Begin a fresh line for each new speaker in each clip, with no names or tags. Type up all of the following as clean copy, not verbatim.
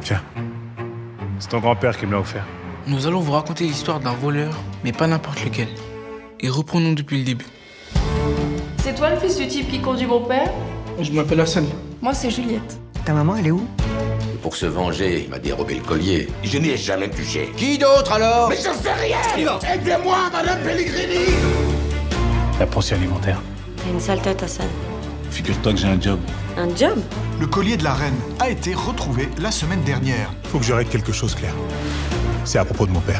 Tiens. C'est ton grand-père qui me l'a offert.
Nous allons vous raconter l'histoire d'un voleur, mais pas n'importe lequel. Et reprenons depuis le début.
C'est toi le fils du type qui conduit mon père?
Je m'appelle Hassan.
Moi, c'est Juliette.
Ta maman, elle est où?
Pour se venger, il m'a dérobé le collier.
Je n'y ai jamais touché.
Qui d'autre alors?
Mais je fais rien! Aidez-moi, Madame Pellegrini!
La pension alimentaire.
T'as une sale tête, Hassan.
Figure-toi que j'ai un job.
Un job?
Le collier de la reine a été retrouvé la semaine dernière.
Faut que je règle quelque chose, Claire. C'est à propos de mon père.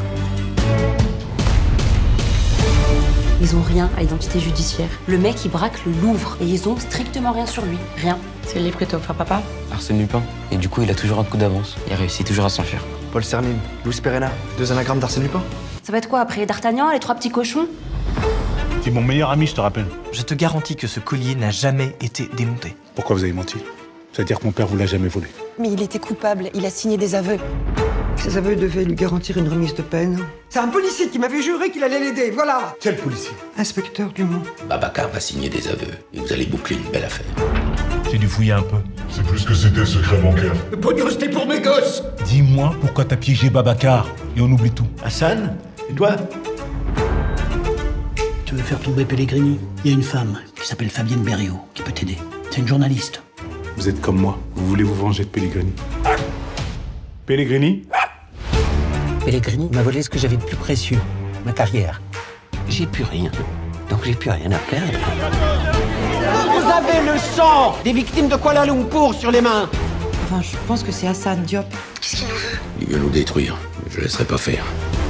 Ils ont rien à identité judiciaire. Le mec, il braque le Louvre et ils ont strictement rien sur lui. Rien.
C'est le livre que t'as offert papa?
Arsène Lupin. Et du coup, il a toujours un coup d'avance. Il réussit toujours à s'enfuir.
Paul Sermine, Louis Perena, 2 anagrammes d'Arsène Lupin.
Ça va être quoi après les D'Artagnan, les 3 petits cochons?
T'es mon meilleur ami, je te rappelle.
Je te garantis que ce collier n'a jamais été démonté.
Pourquoi vous avez menti? C'est-à-dire que mon père vous l'a jamais volé.
Mais il était coupable, il a signé des aveux.
Ces aveux devaient lui garantir une remise de peine. C'est un policier qui m'avait juré qu'il allait l'aider, voilà.
Quel policier?
Inspecteur Dumont.
Babacar va signer des aveux et vous allez boucler une belle affaire.
J'ai dû fouiller un peu.
C'est plus que c'était secret bancaire. Le pognon, c'était pour mes gosses!
Dis-moi pourquoi t'as piégé Babacar et on oublie tout.
Hassan? Et toi? Tu veux faire tomber Pellegrini? Il y a une femme qui s'appelle Fabienne Berriot qui peut t'aider. C'est une journaliste.
Vous êtes comme moi. Vous voulez vous venger de Pellegrini. Pellegrini?
Pellegrini m'a volé ce que j'avais de plus précieux, ma carrière. J'ai plus rien, donc j'ai plus rien à perdre.
Vous avez le sang des victimes de Kuala Lumpur sur les mains.
Enfin, je pense que c'est Hassan Diop.
Il veut nous détruire. Je laisserai pas faire.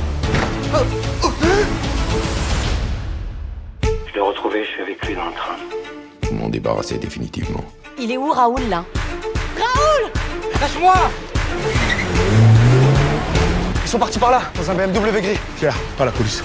Je l'ai retrouvé, je suis avec lui dans le train.
Vous m'en débarrassez définitivement.
Il est où, Raoul, là?
Lâche-moi! Ils sont partis par là, dans un BMW gris.
Claire, pas la police.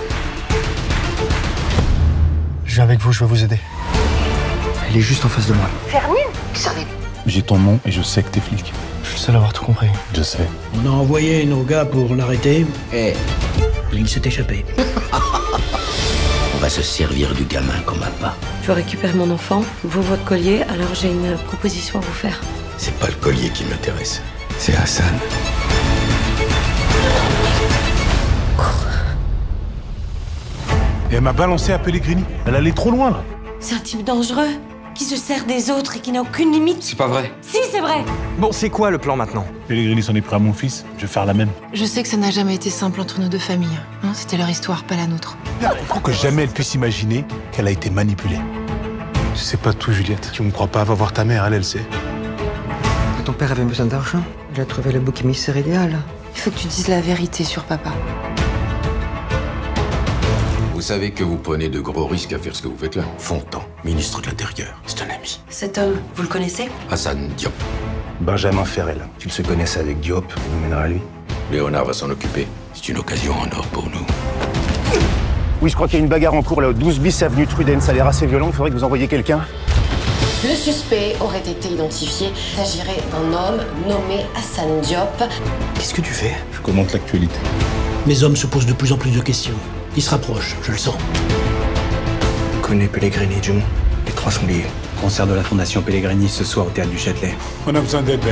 Je viens avec vous, je vais vous aider.
Elle est juste en face de moi.
J'ai ton nom et je sais que t'es flic.
Je suis le seul à avoir tout compris.
Je sais.
On a envoyé nos gars pour l'arrêter.
Eh,
Il s'est échappé.
on va se servir du gamin comme appât.
Je récupère mon enfant, vous votre collier, alors j'ai une proposition à vous faire.
C'est pas le collier qui m'intéresse. C'est Hassan.
Et elle m'a balancé à Pellegrini. Elle allait trop loin, là.
C'est un type dangereux, qui se sert des autres et qui n'a aucune limite.
C'est pas vrai.
Si, c'est vrai.
Bon, c'est quoi le plan maintenant?
Pellegrini s'en est pris à mon fils. Je vais faire la même.
Je sais que ça n'a jamais été simple entre nos deux familles. Hein, c'était leur histoire, pas la nôtre.
Pour que jamais elle puisse imaginer qu'elle a été manipulée. Tu sais pas tout, Juliette. Tu me crois pas, va voir ta mère, elle sait.
Quand ton père avait besoin d'argent, il a trouvé le bouc émissaire idéal.
Il faut que tu dises la vérité sur papa.
Vous savez que vous prenez de gros risques à faire ce que vous faites là. Fontan, ministre de l'Intérieur. C'est un ami.
Cet homme, vous le connaissez?
Hassan Diop.
Benjamin Ferrel. Tu se connaissais avec Diop, il nous mènera à lui.
Léonard va s'en occuper. C'est une occasion en or pour nous.
Oui, je crois qu'il y a une bagarre en cours là, au 12 bis avenue Truden. Ça a l'air assez violent, il faudrait que vous envoyiez quelqu'un.
Le suspect aurait été identifié. Il s'agirait d'un homme nommé Hassan Diop.
Qu'est-ce que tu fais?
Je commente l'actualité.
Mes hommes se posent de plus en plus de questions. Ils se rapprochent, je le sens.
Je connais Pellegrini, Dumont. Les 3 sont liés. Concert de la Fondation Pellegrini ce soir au Théâtre du Châtelet.
On a besoin d'aide, Ben.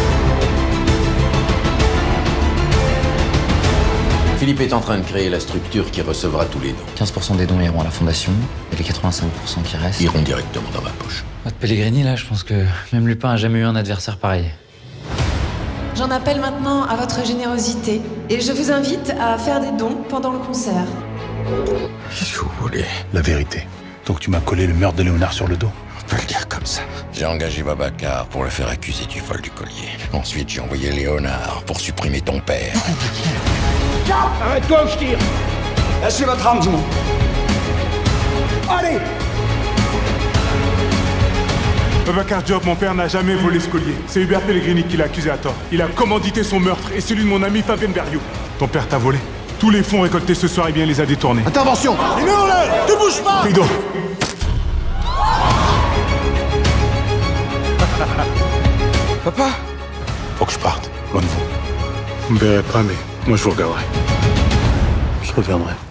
Philippe est en train de créer la structure qui recevra tous les dons.
15% des dons iront à la fondation, et les 85% qui restent
Iront directement dans ma poche.
Votre Pellegrini, là, je pense que même Lupin a jamais eu un adversaire pareil.
J'en appelle maintenant à votre générosité et je vous invite à faire des dons pendant le concert.
Qu'est-ce que vous voulez?
La vérité. Donc tu m'as collé le meurtre de Léonard sur le dos.
On peut le dire comme ça. J'ai engagé Babacar pour le faire accuser du vol du collier. Ensuite, j'ai envoyé Léonard pour supprimer ton père.
Arrête-toi ou je tire!
Lâchez votre arme, Dumont. Allez!
Babacar Diop, mon père n'a jamais volé ce collier. C'est Hubert Pellegrini qui l'a accusé à tort. Il a commandité son meurtre et celui de mon ami Fabienne Berriot. Ton père t'a volé. Tous les fonds récoltés ce soir, eh bien, les a détournés.
Intervention!
Les mains en l'air! Tu bouges pas!
Rideau.
Papa?
Faut que je parte, loin de vous. Vous me verrez pas, mais moi je vous regarderai. Je reviendrai.